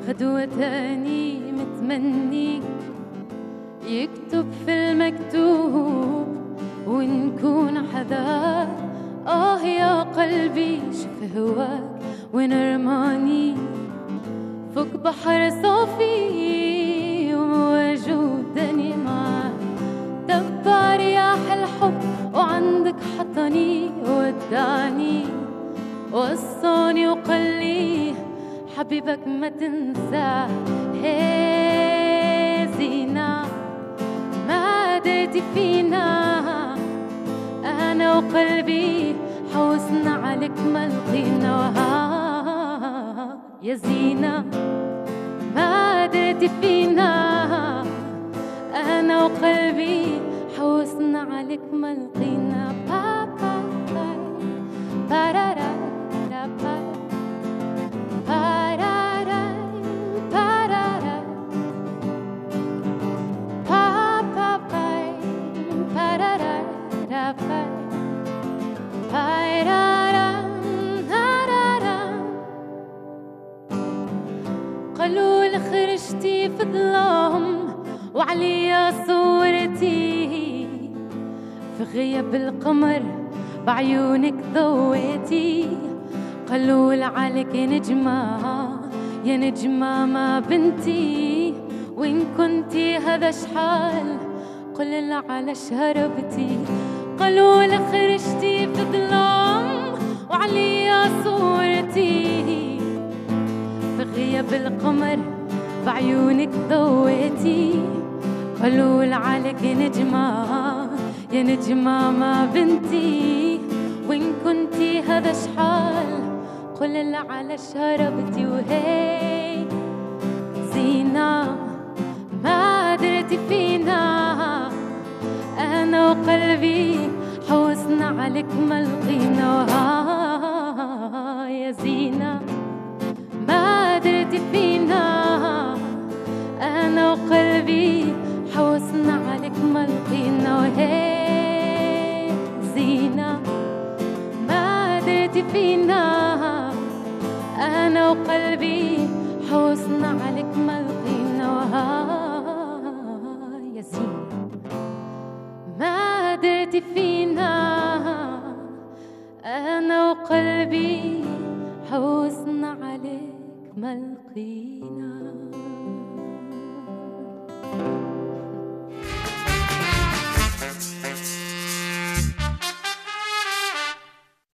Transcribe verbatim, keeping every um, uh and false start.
غدوة تاني متمني يكتب في المكتوب ونكون حذار. آه يا قلبي شوف هواك وين رماني فوق بحر صافي وموجودني معاك. دبر رياح الحب وعندك حطني ودعني وصاني وقال لي حبيبك ما تنساه. هي زينة ما درتي فينا أنا وقلبي حوسنا عليك ما لقينا. وها يا زينة ما درتي فينا أنا وقلبي حوسنا عليك ما لقينا. با با با بارارا با بارارا بارارا با با با بارارا با قالوا لي خرجتي في ظلام وعليا صورتي في غياب القمر بعيونك ضويتي. قالوا لي عليك يا نجمة يا نجمة ما بنتي وين كنتي هذا شحال قل لي علاش هربتي. قالوا لي خرجتي في ظلام وعليا صورتي في غياب القمر بعيونك ضويتي. قالوا لي عليك يا نجمة يا نجمة ما بنتي وين كنتي هذا شحال قل لي علاش هربتي. وهي زينة ما درتي فينا أنا وقلبي حوسنا عليك ما لقينا. وها يا زينة ما درتي فينا أنا وقلبي حوسنا عليك ما لقينا. وهي زينة ما درتي فينا أنا وقلبي حوسنا عليك ما لقينا. وها يا زينة ما درتي فينا أنا وقلبي حوسنا عليك ما لقينا.